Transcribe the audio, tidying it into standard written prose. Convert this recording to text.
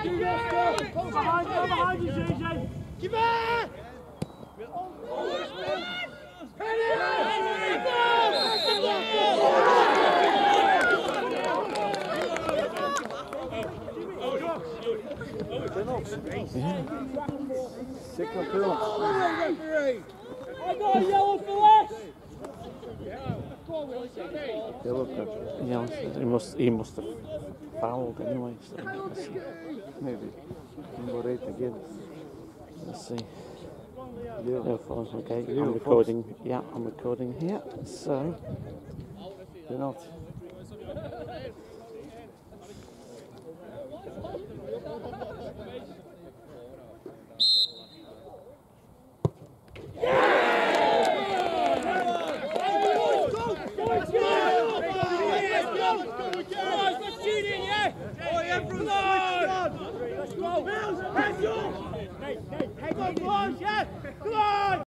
Behind you, JJ. Give it! Second field. I got a yellow for less. Yellow card. Yeah, he must have fouled anyway. So let's see. Maybe. Number 8 again. Let's see. Yeah. Okay, Yeah, I'm recording. Yeah, I'm recording here. So, Penalty. Hey, come on, yeah! Come on!